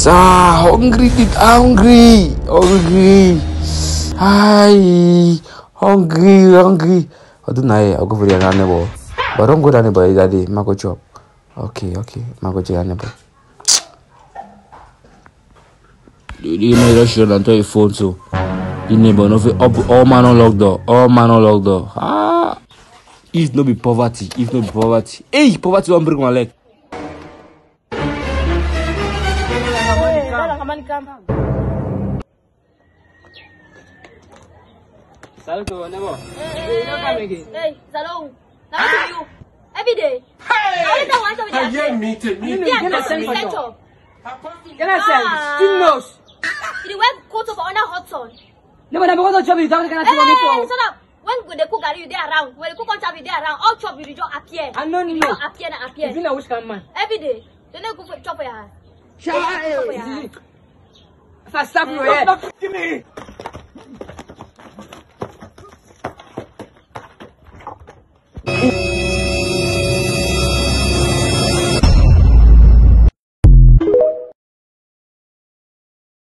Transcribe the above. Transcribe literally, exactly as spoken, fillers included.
Ah, hungry, hungry, hungry. Hi, hungry, hungry. I don't know. I'll go for the animal. But don't go to anybody that day. Mago chop. Okay, okay. Mago to animal. You know you should not your phone so. The neighbor no fit up all man on lock door. All man on lock door. Ah. If no be poverty, if no be poverty. Hey, poverty won't break my leg. Salto, Nemo. Hey, no come again. Hey, Salon. Now to you. Every day. Hey! I don't want to be I hear me, me. Me, I'm not send for you. Can I send? Still knows. You went go to for under hot sun. No, but I'm going to job you. Don't can I see Hey, me shut up. When they cook are you there around? When they cook on top you there around, all chop you just appear. I know you know. Appear and appear. You know which kind man. Every day. They don't go for chop for your hand. Shut up. If I stop you here. Give me.